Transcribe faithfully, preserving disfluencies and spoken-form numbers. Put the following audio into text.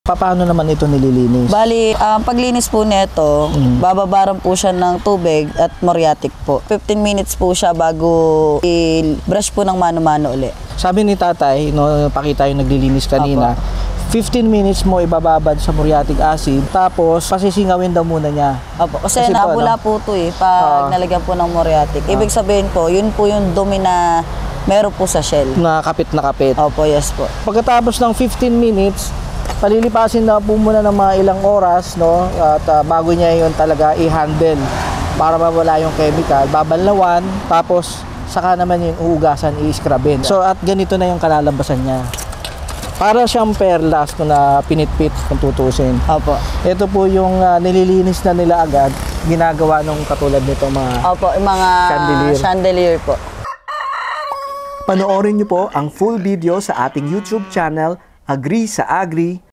Paano naman ito nililinis? Bali, ang paglinis po nito, mm. bababaran po siya ng tubig at muriatic po. fifteen minutes po siya bago i-brush po ng mano-mano uli. Sabi ni tatay, no, pakita yung naglilinis kanina, Apo. fifteen minutes mo ibababad sa muriatic acid, tapos pasisingawin daw muna niya. Opo, kasi, kasi nabula po, ano? po ito eh, pag uh, nalagyan po ng muriatic. Ibig uh, sabihin po, yun po yung dumi na meron po sa shell. Na kapit na kapit. Opo, yes po. Pagkatapos ng fifteen minutes, palilipasin na po muna ng mga ilang oras, no? At uh, bago niya yun talaga i-handle para mawala yung chemical. Babanlawan, tapos saka naman yung uugasan, i-scrubin. So at ganito na yung kalalabasan niya. Para siyang perlas no, na pinitpit kung tutusin. Opo. Ito po yung uh, nililinis na nila agad, ginagawa nung katulad nito mga Opo, yung mga chandelier. chandelier po. Panoorin niyo po ang full video sa ating YouTube channel, Agree sa Agri,